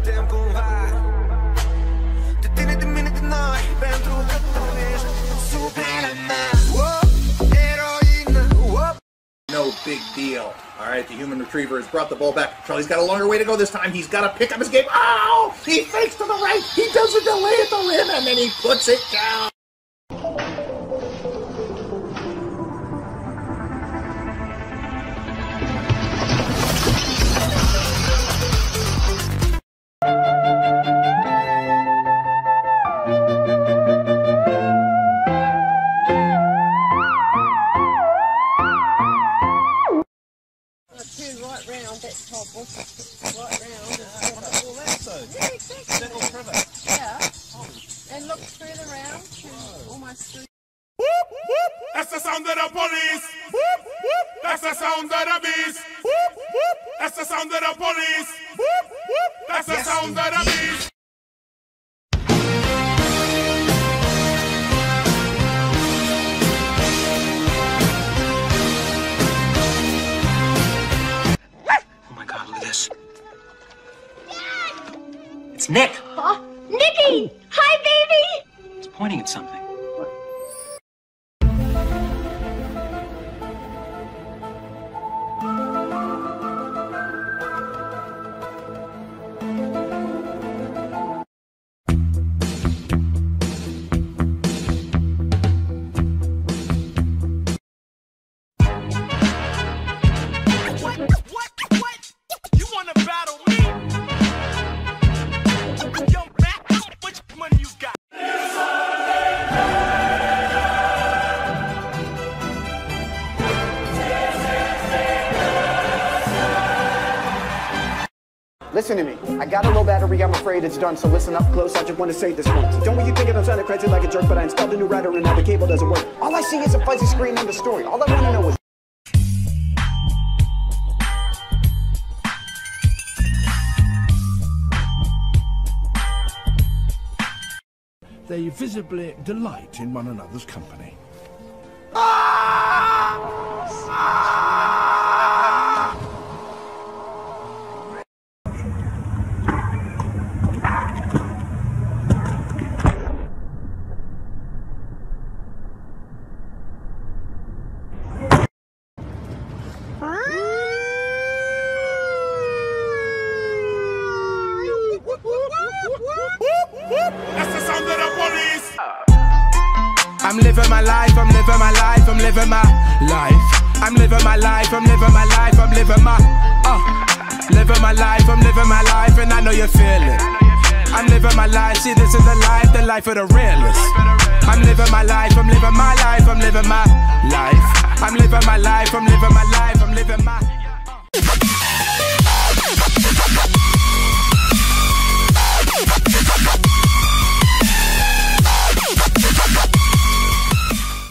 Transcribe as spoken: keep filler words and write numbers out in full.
putem cumva. De tine de mine de noi, pentru că tu ești Superman. No big deal. All right, the human retriever has brought the ball back. Charlie's got a longer way to go this time. He's got to pick up his game. Oh! He fakes to the right. He does a delay at the rim, and then he puts it down. Right round that top, right round. Uh, all that so? Yeah, exactly. That all Trevor? Yeah. And look further round to almost through. Whoop, whoop. That's the sound of the police. Whoop, whoop. That's the sound of the beast. Whoop, whoop. That's the sound of the police. Whoop, whoop. That's the yes. sound of the beast. It's Nick! Huh? Nicky! Hi, baby! He's pointing at something. What? What? What? You want to battle me? Listen to me. I got a low battery, I'm afraid it's done, so listen up close, I just want to say this once. Don't want you thinking I'm sounding crazy like a jerk, but I installed a new router and now the cable doesn't work. All I see is a fuzzy screen and the story. All I want to know is... They visibly delight in one another's company. That's the sound of the police. I'm living my life, I'm living my life, I'm living my life. I'm living my life, I'm living my life, I'm living my uh living my life, I'm living my life, and I know you feel it. I'm living my life, see this is the life, the life of the realest. I'm living my life, I'm living my life, I'm living my life. I'm living my life, I'm living my life.